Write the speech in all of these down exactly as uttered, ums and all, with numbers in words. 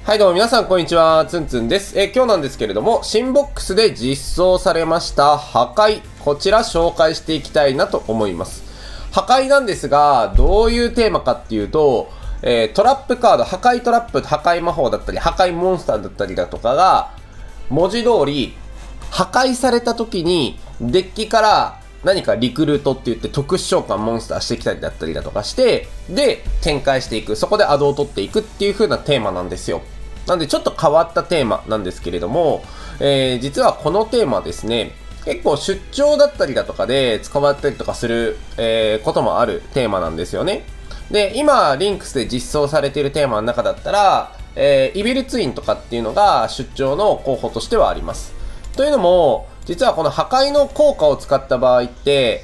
はいどうも皆さんこんにちは、つんつんです。えー、今日なんですけれども、新ボックスで実装されました破壊、こちら紹介していきたいなと思います。破壊なんですが、どういうテーマかっていうと、えー、トラップカード、破壊トラップ、破壊魔法だったり、破壊モンスターだったりだとかが、文字通り、破壊された時に、デッキから何かリクルートって言って特殊召喚モンスターしてきたりだったりだとかして、で、展開していく。そこでアドを取っていくっていう風なテーマなんですよ。なんでちょっと変わったテーマなんですけれども、えー、実はこのテーマですね、結構出張だったりだとかで使われたりとかする、えー、こともあるテーマなんですよね。で、今、リンクスで実装されているテーマの中だったら、えー、イビルツインとかっていうのが出張の候補としてはあります。というのも、実はこの破壊の効果を使った場合って、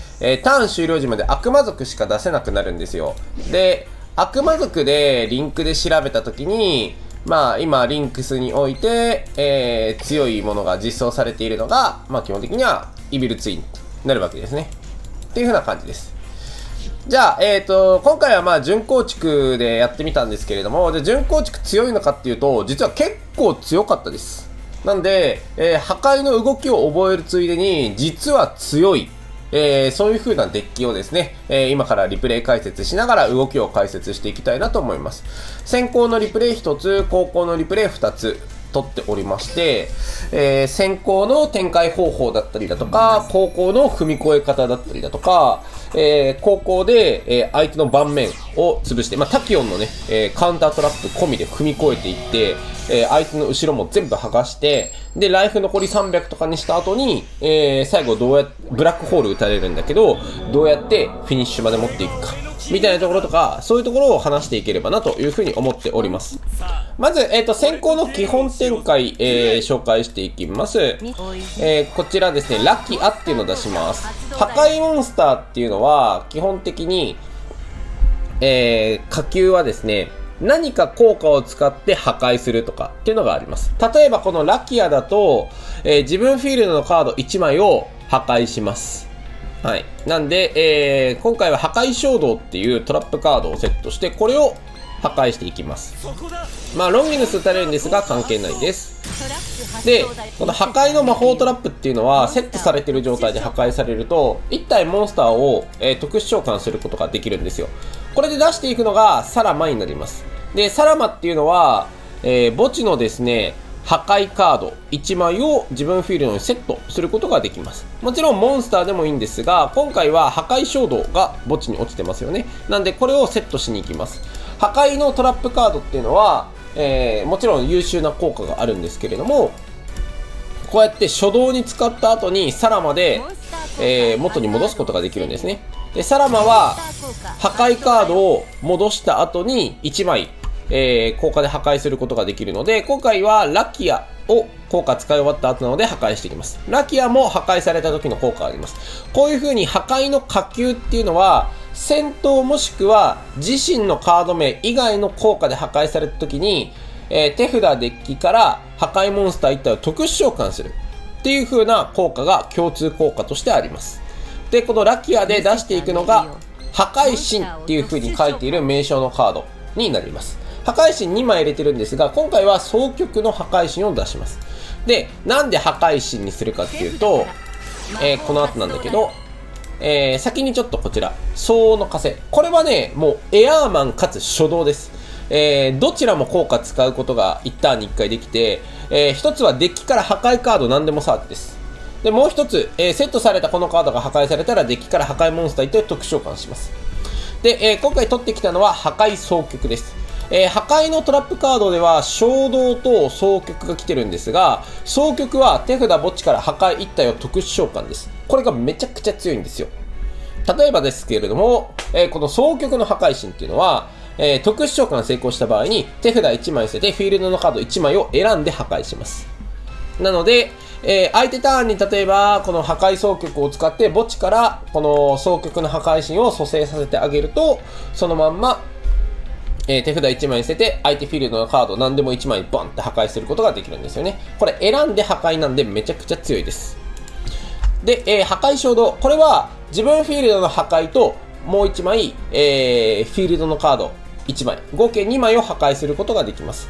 えー、ターン終了時まで悪魔族しか出せなくなるんですよ。で、悪魔族でリンクで調べたときに、まあ今リンクスにおいて、えー、強いものが実装されているのが、まあ基本的にはイビルツインになるわけですね。っていう風な感じです。じゃあ、えっと、今回はまあ準構築でやってみたんですけれども、で準構築強いのかっていうと、実は結構強かったです。なんで、えー、破壊の動きを覚えるついでに、実は強い。えー、そういう風なデッキをですね、えー、今からリプレイ解説しながら動きを解説していきたいなと思います。先行のリプレイひとつ、後攻のリプレイふたつ取っておりまして、えー、先行の展開方法だったりだとか、後攻の踏み越え方だったりだとか、えー、後攻で、えー、相手の盤面を潰して、まあ、タキオンのね、えー、カウンタートラップ込みで踏み越えていって、えー、相手の後ろも全部剥がして、で、ライフ残りさんびゃくとかにした後に、えー、最後どうやって、ブラックホール打たれるんだけど、どうやってフィニッシュまで持っていくか、みたいなところとか、そういうところを話していければなというふうに思っております。まず、えっと、先行の基本展開、えー、紹介していきます。えー、こちらですね、ラキアっていうのを出します。破壊モンスターっていうのは、基本的に、えー、下級はですね、何か効果を使って破壊するとかっていうのがあります。例えばこのラキアだと、えー、自分フィールドのカードいちまいを破壊します。はい。なんで、えー、今回は破壊衝動っていうトラップカードをセットして、これを破壊していきます。まあ、ロンギヌス打たれるんですが関係ないです。で、この破壊の魔法トラップっていうのは、セットされている状態で破壊されると、いち体モンスターを、えー、特殊召喚することができるんですよ。これで出していくのがサラマになります。で、サラマっていうのは、えー、墓地のですね、破壊カードいちまいを自分フィールドにセットすることができます。もちろんモンスターでもいいんですが、今回は破壊衝動が墓地に落ちてますよね。なんでこれをセットしに行きます。破壊のトラップカードっていうのは、えー、もちろん優秀な効果があるんですけれども、こうやって初動に使った後にサラマで、えー、元に戻すことができるんですね。で、サラマは破壊カードを戻した後にいちまい、えー、効果で破壊することができるので、今回はラキアを効果使い終わった後なので破壊していきます。ラキアも破壊された時の効果があります。こういう風に破壊の下級っていうのは、戦闘もしくは自身のカード名以外の効果で破壊された時に、えー、手札デッキから破壊モンスターいち体を特殊召喚するっていう風な効果が共通効果としてあります。で、このラキアで出していくのが破壊神っていう風に書いている名称のカードになります。破壊神にまい入れてるんですが、今回は双極の破壊神を出します。で、なんで破壊神にするかっていうと、えー、この後なんだけど、えー、先にちょっとこちら、相応の枷。これはね、もうエアーマンかつ初動です。えー、どちらも効果使うことがいちターンにいっかいできて、えー、一つはデッキから破壊カード何でもサーチです。で、もう一つ、えー、セットされたこのカードが破壊されたらデッキから破壊モンスターいち体を特殊召喚します。で、えー、今回取ってきたのは破壊双極です。えー、破壊のトラップカードでは衝動と双極が来てるんですが、双極は手札墓地から破壊いち体を特殊召喚です。これがめちゃくちゃ強いんですよ。例えばですけれども、えー、この双極の破壊神っていうのは、えー、特殊召喚成功した場合に手札いちまい捨ててフィールドのカードいちまいを選んで破壊します。なので、えー、相手ターンに例えばこの破壊双極を使って墓地からこの双極の破壊神を蘇生させてあげると、そのまんまえー、手札いちまい捨てて、相手フィールドのカード何でもいちまいボンって破壊することができるんですよね。これ選んで破壊なんでめちゃくちゃ強いです。で、えー、破壊衝動。これは自分フィールドの破壊ともういちまい、えー、フィールドのカードいちまい。合計にまいを破壊することができます。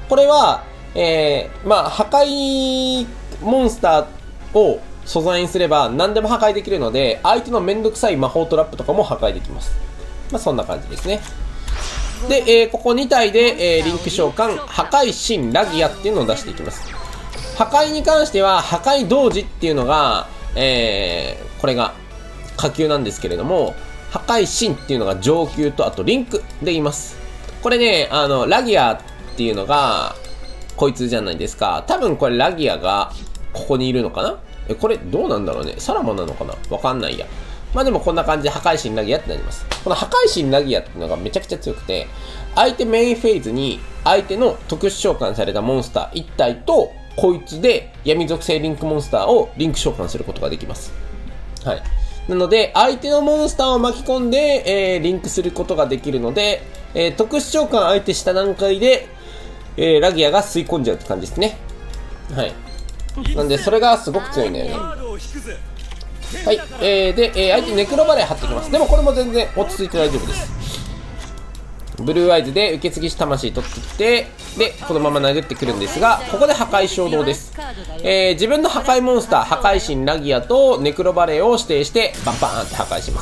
これは、えー、まあ、破壊モンスターを素材にすれば何でも破壊できるので、相手のめんどくさい魔法トラップとかも破壊できます。まあ、そんな感じですね。で、えー、ここに体で、えー、リンク召喚、破壊神ラギアっていうのを出していきます。破壊に関しては、破壊同時っていうのが、えー、これが下級なんですけれども、破壊神っていうのが上級と、あとリンクで言います。これね、あの、ラギアっていうのが、こいつじゃないですか。多分これラギアが、ここにいるのかな。え、これどうなんだろうね。サラマなのかな、わかんないや。まあでもこんな感じで破壊神ラギアってなります。この破壊神ラギアっていうのがめちゃくちゃ強くて、相手メインフェーズに相手の特殊召喚されたモンスターいち体と、こいつで闇属性リンクモンスターをリンク召喚することができます。はい。なので、相手のモンスターを巻き込んで、えー、リンクすることができるので、えー、特殊召喚相手した段階で、えー、ラギアが吸い込んじゃうって感じですね。はい。なんで、それがすごく強いんだよね。はい。えー、で、えー、相手ネクロバレー貼ってきます。でもこれも全然落ち着いて大丈夫です。ブルーアイズで受け継ぎし魂取ってきて、で、このまま殴ってくるんですが、ここで破壊衝動です。えー、自分の破壊モンスター、破壊神ラギアとネクロバレーを指定して、バンバーンって破壊します。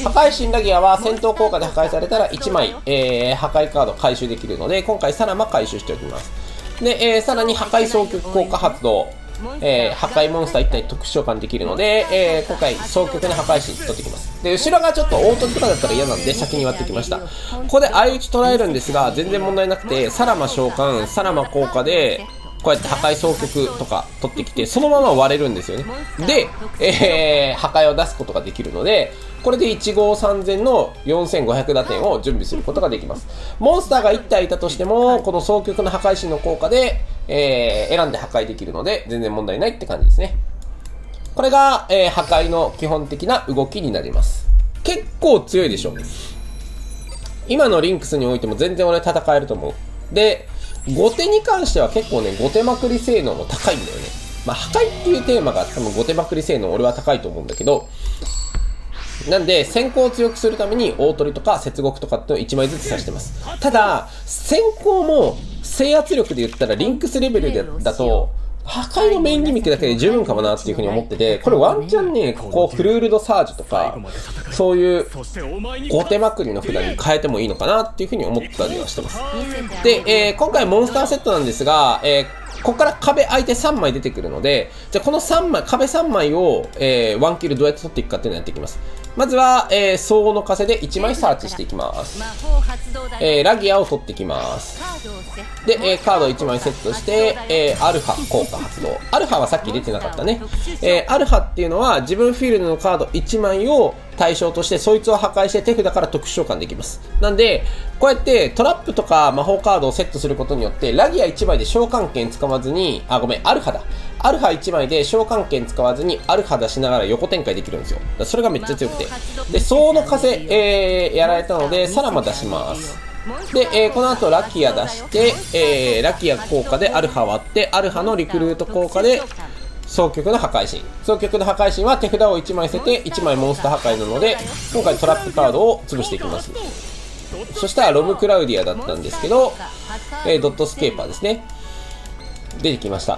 破壊神ラギアは戦闘効果で破壊されたらいちまい、えー、破壊カード回収できるので、今回サラマ回収しておきます。で、えー、さらに破壊双極効果発動。えー、破壊モンスターいち体特殊召喚できるので、えー、今回双極の破壊神取ってきます。で、後ろがちょっと凹凸とかだったら嫌なんで先に割ってきました。ここで相打ち捉えるんですが、全然問題なくて、サラマ召喚、サラマ効果で、こうやって破壊双極とか取ってきて、そのまま割れるんですよね。で、えー、破壊を出すことができるので、これでいちごうさんぜんのよんせんごひゃく打点を準備することができます。モンスターがいち体いたとしても、この双極の破壊神の効果で、えー、選んで破壊できるので、全然問題ないって感じですね。これが、えー、破壊の基本的な動きになります。結構強いでしょ。今のリンクスにおいても全然俺戦えると思う。で、後手に関しては結構ね、後手まくり性能も高いんだよね。まあ、破壊っていうテーマが多分後手まくり性能俺は高いと思うんだけど、なんで、先行を強くするために大取りとか接獄とかってのをいちまいずつ刺してます。ただ、先行も制圧力で言ったらリンクスレベルでだと、破壊のメインギミックだけで十分かもなっていうふうに思ってて、これワンチャンね、ここフルールドサージとか、そういう後手まくりの札に変えてもいいのかなっていうふうに思ったりはしてます。で、えー、今回モンスターセットなんですが、えーここから壁相手さんまい出てくるので、じゃあこのさんまい、壁さんまいを、えー、ワンキルどうやって取っていくかっていうのをやっていきます。まずは、えー、相応の枷でいちまいサーチしていきます。えー、ラギアを取ってきます。で、えー、カードいちまいセットして、えー、アルファ効果発動。アルファはさっき出てなかったね。えー、アルファっていうのは自分フィールドのカードいちまいを対象としてそいつを破壊して手札から特殊召喚できます。なんで、こうやってトラップとか魔法カードをセットすることによって、ラギアいちまいで召喚権使わずに、あ、ごめん、アルファだ。アルファいちまいで召喚権使わずにアルファ出しながら横展開できるんですよ。それがめっちゃ強くて。で、相応の風、えー、やられたので、サラマ出します。で、えー、この後ラキア出して、えー、ラキア効果でアルファ割って、アルファのリクルート効果で、双極の破壊神。双極の破壊神は手札をいちまい捨てていちまいモンスター破壊なので、今回トラップカードを潰していきます。そしたらロムクラウディアだったんですけど、えー、ドットスケーパーですね。出てきました。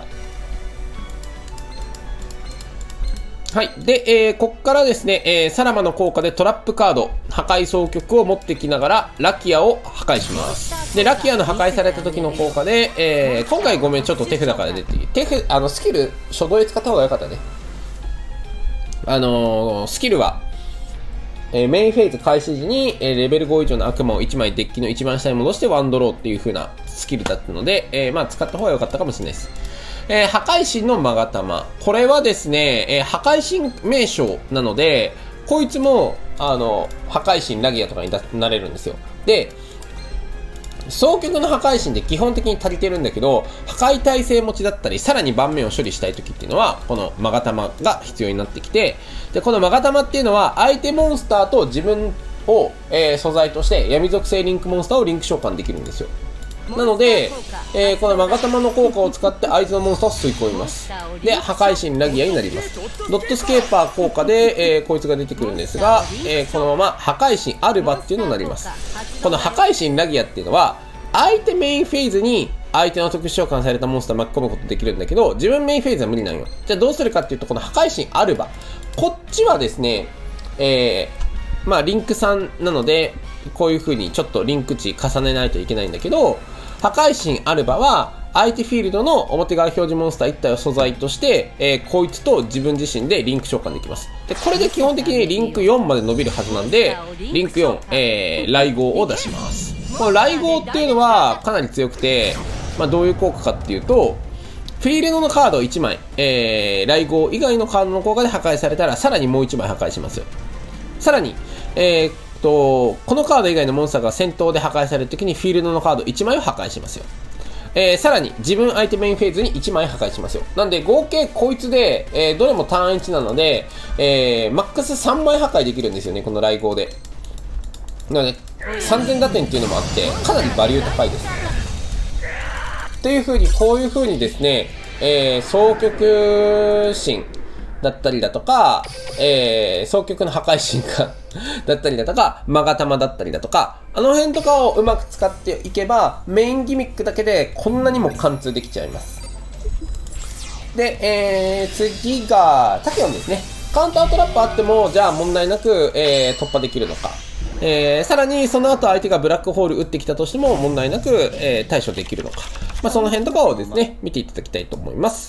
はい。で、えー、こっからですね、えー、サラマの効果でトラップカード、破壊双極を持ってきながら、ラキアを破壊します。で、ラキアの破壊された時の効果で、えー、今回ごめん、ちょっと手札から出て、手札、あの、スキル、初動で使った方が良かったね。あのー、スキルは、えー、メインフェーズ開始時に、えー、レベルご以上の悪魔をいちまいデッキの一番下に戻してワンドローっていう風なスキルだったので、えー、まあ、使った方が良かったかもしれないです。えー、破壊神の勾玉。これはですね、えー、破壊神名称なので、こいつも、あの、破壊神ラギアとかになれるんですよ。で、双極の破壊神って基本的に足りてるんだけど、破壊耐性持ちだったり、さらに盤面を処理したい時っていうのは、この勾玉が必要になってきて、で、この勾玉っていうのは、相手モンスターと自分を、えー、素材として闇属性リンクモンスターをリンク召喚できるんですよ。なので、えー、この勾玉の効果を使って相手のモンスターを吸い込みます。で、破壊神ラギアになります。ドットスケーパー効果で、えー、こいつが出てくるんですが、えー、このまま破壊神アルバっていうのになります。この破壊神ラギアっていうのは、 相手メインフェーズに相手の特殊召喚されたモンスター巻き込むことできるんだけど、自分メインフェーズは無理なんよ。じゃあどうするかっていうと、この破壊神アルバ。こっちはですね、えー、まあリンクさんなので、こういう風にちょっとリンク値重ねないといけないんだけど、破壊神アルバは相手フィールドの表側表示モンスターいち体を素材として、えー、こいつと自分自身でリンク召喚できます。で、これで基本的にリンクよんまで伸びるはずなんで、リンクよん、えー、雷号を出します。この雷号っていうのはかなり強くて、まあどういう効果かっていうと、フィールドのカードいちまい、えー、雷号以外のカードの効果で破壊されたら、さらにもういちまい破壊しますよ。さらに、えー、と、このカード以外のモンスターが戦闘で破壊されるときにフィールドのカードいちまいを破壊しますよ。えー、さらに自分相手メインフェーズにいちまい破壊しますよ。なんで合計こいつで、えー、どれもターンいちなので、えー、マックスさんまい破壊できるんですよね、この雷号で。なのでさんぜん打点っていうのもあって、かなりバリュー高いです。という風に、こういう風にですね、えー、双極神だったりだとか、えー、双極の破壊神かだったりだとか、マガタマだったりだとか、あの辺とかをうまく使っていけば、メインギミックだけでこんなにも貫通できちゃいます。で、えー、次が、タキオンですね。カウンタートラップあっても、じゃあ問題なく、えー、突破できるのか。えー、さらにその後相手がブラックホール打ってきたとしても問題なく、えー、対処できるのか。まあ、その辺とかをですね、見ていただきたいと思います。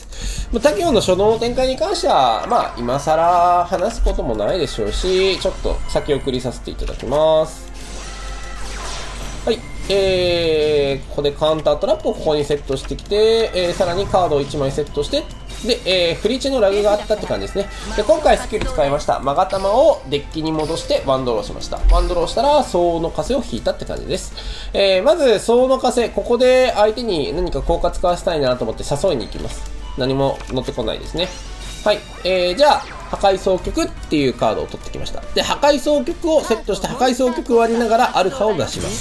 まあ、タキオンの初動の展開に関しては、まあ、今更話すこともないでしょうし、ちょっと先送りさせていただきます。はい。えー、ここでカウンタートラップをここにセットしてきて、えー、さらにカードをいちまいセットして、で、えー、フリーチのラグがあったって感じですね。で、今回スキル使いました。マガタマをデッキに戻してワンドローしました。ワンドローしたら、相応の枷を引いたって感じです。えー、まず、相応の枷、ここで相手に何か効果使わせたいなと思って誘いに行きます。何も乗ってこないですね。はい。えー、じゃあ、破壊双極っていうカードを取ってきました。で、破壊双極をセットして破壊双極を割りながらアルファを出します。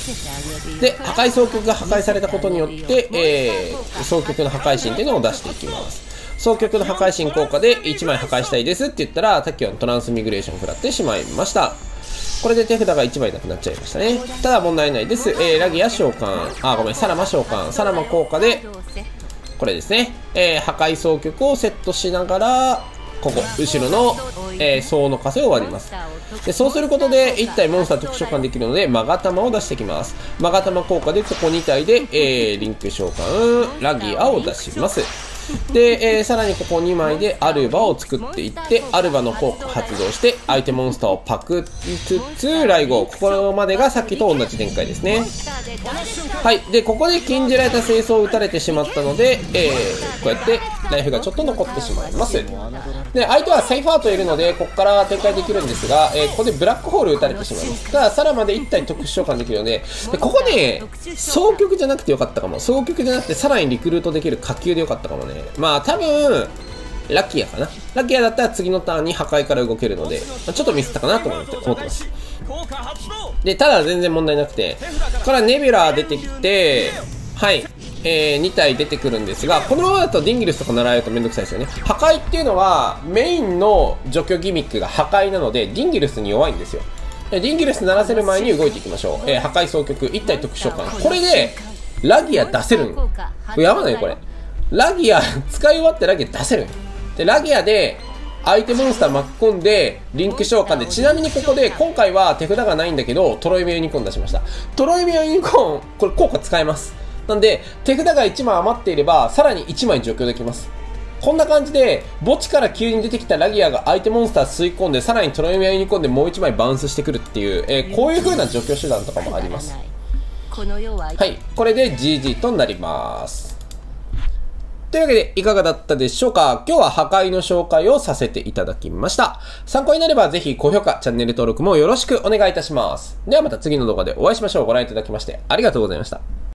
で、破壊双極が破壊されたことによって、えー、双極の破壊神っていうのを出していきます。双極の破壊神効果でいちまい破壊したいですって言ったら、タキオントランスミグレーションを食らってしまいました。これで手札がいちまいなくなっちゃいましたね。ただ問題ないです。えー、ラギア召喚、あ、ごめん、サラマ召喚、サラマ効果で、これですね、えー、破壊双極をセットしながら、ここ、後ろの、えー、相応の枷を割ります。で、そうすることで、いち体モンスター特殊召喚できるので、マガタマを出してきます。マガタマ効果で、ここに体で、えー、リンク召喚、ラギアを出します。で、えー、さらにここにまいでアルバを作っていって、アルバの効果を発動して、相手モンスターをパクりつつ、雷号。ここまでがさっきと同じ展開ですね。はい。で、ここで禁じられた清掃を打たれてしまったので、えー、こうやってライフがちょっと残ってしまいます。で、相手はセイフアートいるので、ここから展開できるんですが、えー、ここでブラックホール打たれてしまいます。ただ、さらまでいち体特殊召喚できるので、でここね、双極じゃなくてよかったかも。双極じゃなくて、さらにリクルートできる下級でよかったかもね。まあ多分、ラッキーやかな。ラッキーやだったら次のターンに破壊から動けるので、まあ、ちょっとミスったかなと思って思ってます。で、ただ全然問題なくて、ここからネビュラー出てきて、はい、えー、に体出てくるんですが、このままだとディンギルスとか習えるとめんどくさいですよね。破壊っていうのは、メインの除去ギミックが破壊なので、ディンギルスに弱いんですよ。ディンギルス鳴らせる前に動いていきましょう。えー、破壊双極、いち体特殊召喚。これで、ラギア出せるん。これやばないこれ。ラギア、使い終わってラギア出せるん。で、ラギアで、相手モンスター巻き込んで、リンク召喚で、ちなみにここで、今回は手札がないんだけど、トロイミアユニコーン出しました。トロイミアユニコーン、これ効果使えます。なんで、手札がいちまい余っていれば、さらにいちまい除去できます。こんな感じで、墓地から急に出てきたラギアが相手モンスター吸い込んで、さらにトロイミアユニコーンでもういちまいバウンスしてくるっていう、えー、こういう風な除去手段とかもあります。はい、これで ジージー となります。というわけで、いかがだったでしょうか？今日は破壊の紹介をさせていただきました。参考になればぜひ高評価、チャンネル登録もよろしくお願いいたします。ではまた次の動画でお会いしましょう。ご覧いただきましてありがとうございました。